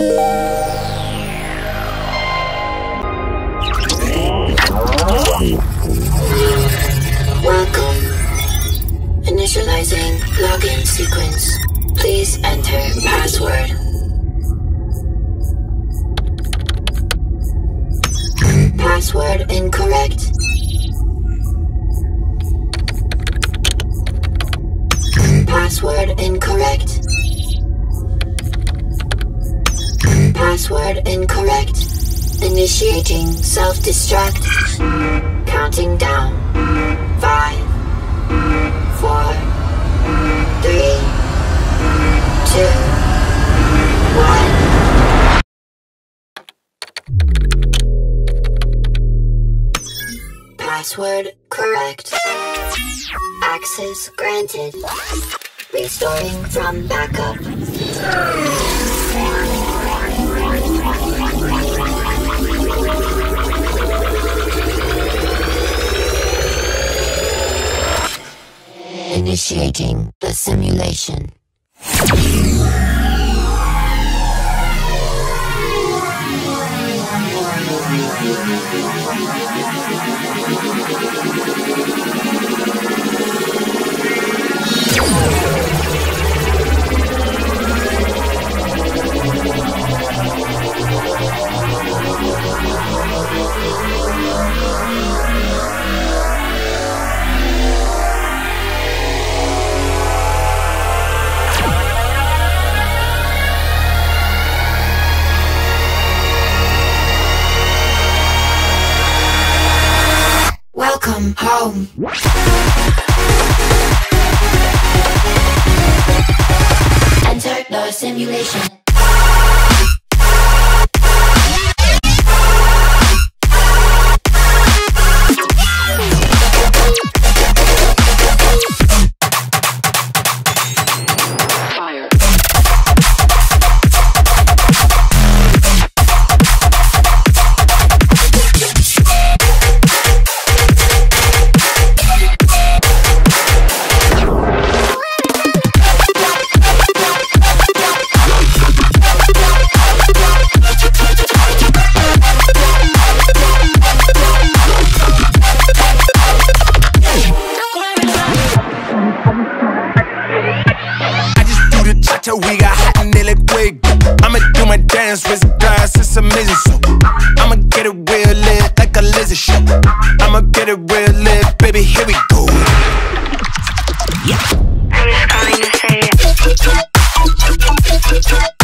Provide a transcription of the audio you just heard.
Welcome. Initializing login sequence. Please enter password. Password incorrect. Password incorrect. Password incorrect. Initiating self-destruct. Counting down. 5, 4, 3, 2, 1. Password correct. Access granted. Restoring from backup. Initiating the simulation. Welcome home. Enter the simulation. We got hot and they look quick. I'ma do my dance with glass, it's amazing. So I'ma get it real lit like a laser show. I'ma get it real lit, baby, here we go. Yeah. I was calling to say it.